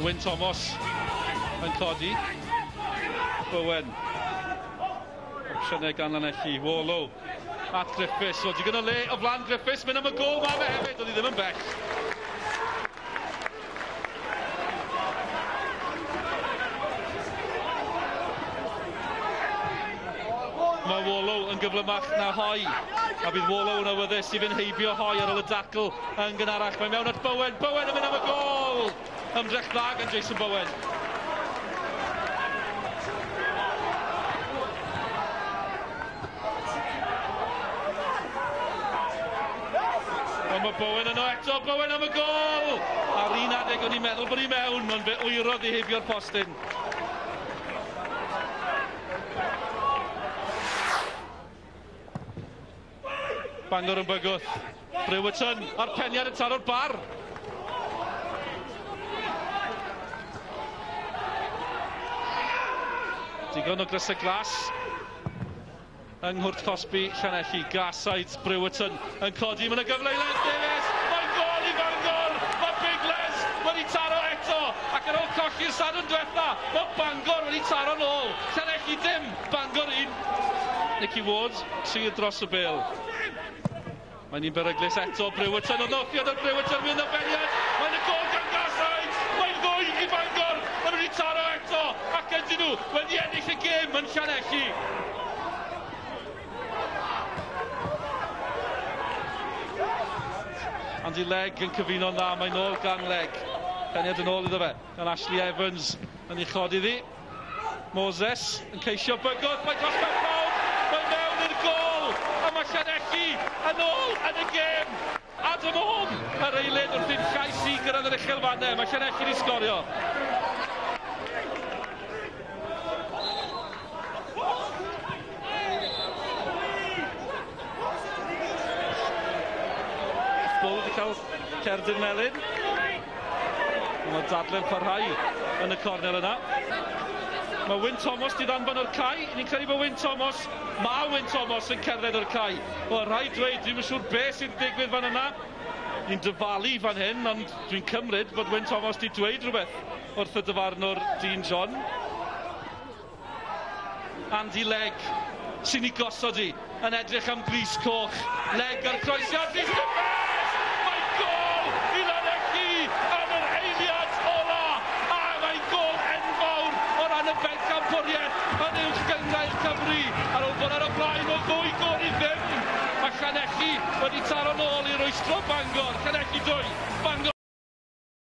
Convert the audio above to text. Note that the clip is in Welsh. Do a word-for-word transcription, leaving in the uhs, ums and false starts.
Wyn Thomas yn codi. Bowen. Opsiynau gan Llanelli. Wallow at Griffiths. O, digon o le o flan Griffiths. Mynd am y gol ma fe hefyd. Oedd hi ddim yn bell. Mae Wallow yn gyflymach na Hoi, a bydd Wallow yn awyddus i fynd heibio Hoi ar ôl y dacl yn gynharach. Mae mewn at Bowen, Bowen yn mynd am y gol! Ymdrech dda gan Jason Bowen. Ond mae Bowen yno eto, Bowen am y gol! Ar un adeg o'n i'n meddwl bod i mewn, ond fe wyrodd i heibio'r postyn. Bangor yn bygwth. Brewerton a'r peniad yn taro'r bar. Digon o grysau glas yng Nghwrt Cosby, Llanelli. Glaside, Brewerton yn codi. Mae'n gyfle i Les Davies. Mae'n gol i Bangor. Mae Big Les wedi taro eto. Ac ar ôl colli'r sadwrn diwetha, mae Bangor wedi taro nôl. Llanelli dim, Bangor un. Nicky Ward, tri dros y bil. Mae'n un beryglis eto, Brewerton, ond noffiad ar Brewerton, mynd o beniad, mae'n y gol gan Glaside, mae'n ddwy i Bangor, mae'n wedi taro eto, ac ydyn nhw, wedi ennill y gêm yn Llanelli. Andy Legg yn cyfuno'n dda, mae'n nôl gan Legg, peniad yn ôl iddo fe, gan Ashley Evans yn ei chod iddi. Moses yn ceisio bygwth, mae'n dosbarth pawb, mae'n mewn i'r gol, a mae Llanelli yn ôl yn y gêm. Adam Home yr eilydd wrth i'n llais i gyrraedd yr uchelfannau. Mae Llanelli wedi sgorio. Bwl wedi cael cerdyn melyn. Mae dadlau'n parhau yn y cornel yna. Mae Wyn Thomas di ddanfon o'r cae. Ni'n credu bod Wyn Thomas, mae Wyn Thomas yn cerdded o'r cae. O, rhaid dweud, dwi'n siŵr beth sy'n digwydd fan yna. Ni'n dyfalu fan hyn, ond dwi'n cymryd bod Wyn Thomas di dweud rhywbeth wrth y dyfarnwr Dean John. Andy Legg sy'n ei gosod i yn edrych am gris coch. Legg ar croesiad, Rhys Griffiths! Mae gol i Llanelli yn yr eiliad ola! A mae'n gol enfawr o ran y bencampwriaeth yn uwch gyngrair Cymru ar ôl bod ar y blaen o ddwy gol i ddim. Mae Llanelli wedi taro nôl i rwystro Bangor. Llanelli dwy.